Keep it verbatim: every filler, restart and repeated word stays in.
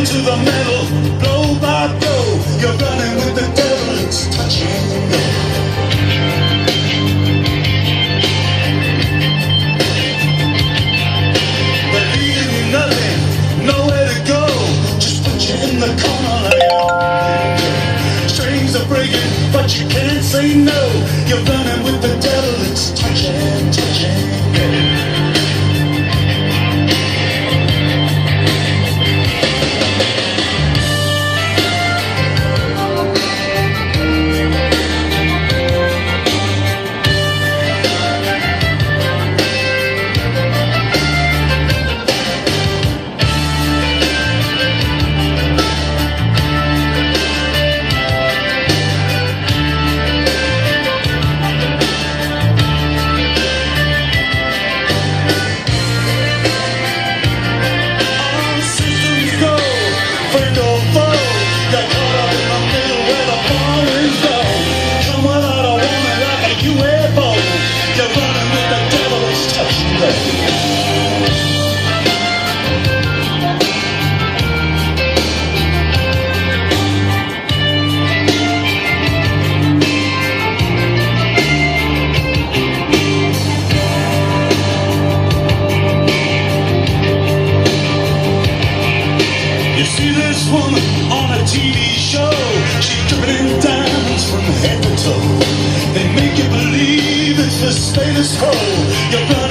to the metal, blow by blow. You're running with the devil, it's touch and go. Believe me, nothing, nowhere to go. Just put you in the corner like you're strings are breaking, but you can't say no. You're running with the devil, it's touch and touch and go. You see this woman on a T V show, she's dripping in diamonds from head to toe. They make you believe it's the status quo. You're